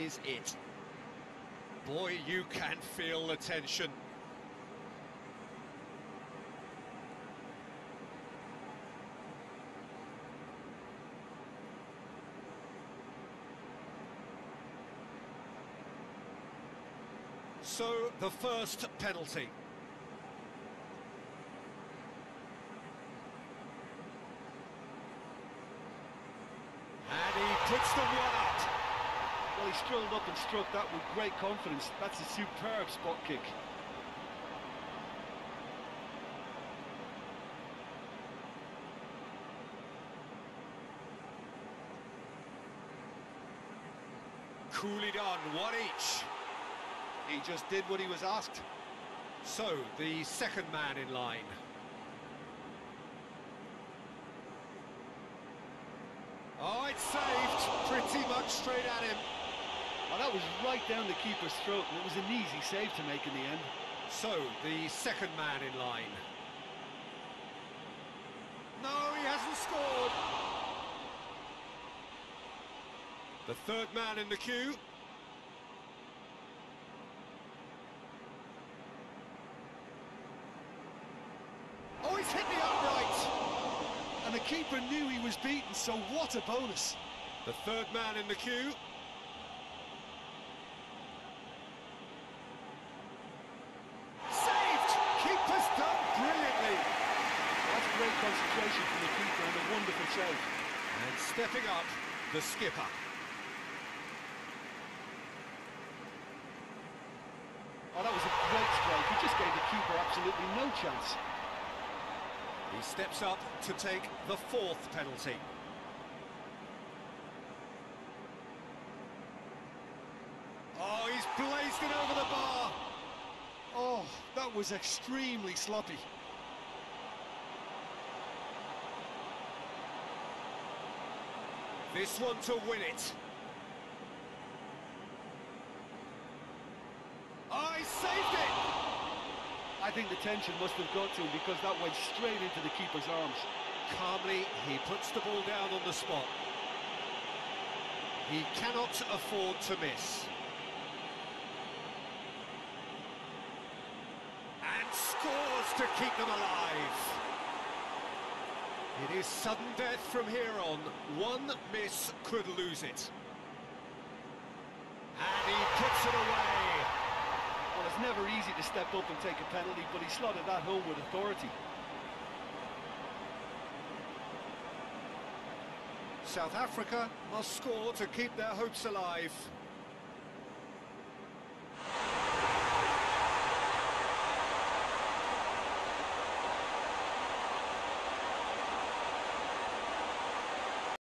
is it. Boy, you can feel the tension. So, the first penalty. And he puts them one up. Well, he strolled up and struck that with great confidence. That's a superb spot kick. Cool it on, one each. He just did what he was asked. So, the second man in line. Oh, it's saved, pretty much straight at him. Well, that was right down the keeper's throat, and it was an easy save to make in the end. So, the second man in line. No, he hasn't scored. The third man in the queue. Oh, he's hit the upright. And the keeper knew he was beaten, so what a bonus. The third man in the queue. Saved! Keeper's done brilliantly. That's great concentration from the keeper and a wonderful save. And stepping up, the skipper. Oh, that was a great strike. He just gave the keeper absolutely no chance. He steps up to take the fourth penalty. Oh, he's blazed it over the bar. Oh, that was extremely sloppy. This one to win it. Oh, he saved it! I think the tension must have got to him because that went straight into the keeper's arms. Calmly, he puts the ball down on the spot. He cannot afford to miss. And scores to keep them alive. It is sudden death from here on. One miss could lose it. And he puts it away. Well, it's never easy to step up and take a penalty, but he slotted that home with authority. South Africa must score to keep their hopes alive.